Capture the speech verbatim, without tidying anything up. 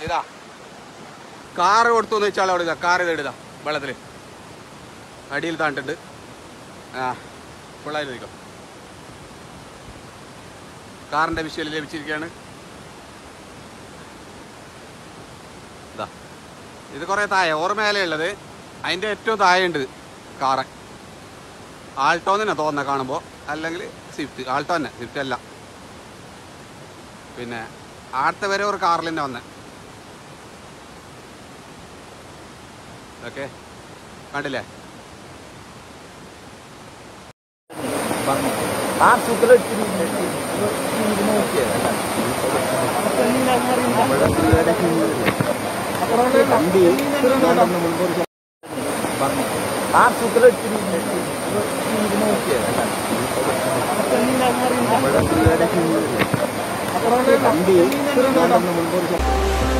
ഇതാ കാറ് കൊടുത്തു എന്ന് വെച്ചാൽ അവിടെ ഇതാ കാറ് ഇതെടുതാ വെള്ളത്തിൽ അടിയിൽ താണ്ടിട്ട് ആ കൊള്ളായിരിക്കും. കാറിൻ്റെ വിഷ്വൽ ലഭിച്ചിരിക്കുകയാണ്. ഇതാ ഇത് കുറേ താഴെ ഓർമ്മയിലേ ഉള്ളത്. അതിൻ്റെ ഏറ്റവും താഴെയുണ്ട് കാറ്. ആൾട്ടോ തന്നെ തോന്നുന്നത് കാണുമ്പോൾ, അല്ലെങ്കിൽ സ്വിഫ്റ്റ്. ആൾട്ടോ തന്നെ, സ്വിഫ്റ്റ് അല്ല. പിന്നെ അടുത്ത വരെ ഒരു കാറിൽ തന്നെ വന്നത്. ഓക്കെ കണ്ടില്ലേ? ആ